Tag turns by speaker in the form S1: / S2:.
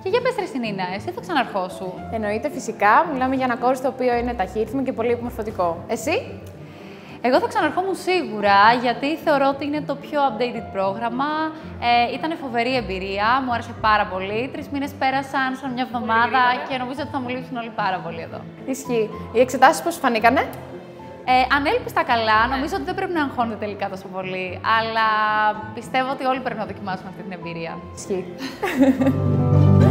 S1: Και για πες ρε Συνίνα, εσύ θα ξαναρχόσου?
S2: Εννοείται φυσικά, μιλάμε για ένα κόρς το οποίο είναι ταχύρυθμο και πολύ επιμορφωτικό. Εσύ?
S1: Εγώ θα ξαναρχόμουν σίγουρα, γιατί θεωρώ ότι είναι το πιο updated πρόγραμμα. Ήταν φοβερή εμπειρία, μου άρεσε πάρα πολύ. 3 μήνες πέρασαν σαν μια εβδομάδα και νομίζω ότι θα μου λείψουν όλοι πάρα πολύ εδώ.
S2: Ισχύει. Οι εξετάσεις πώς φανήκανε?
S1: Ανέλπιστα καλά, νομίζω ότι δεν πρέπει να αγχώνεται τελικά τόσο πολύ, αλλά πιστεύω ότι όλοι πρέπει να δοκιμάσουν αυτή την εμπειρία.
S2: Ισχύει.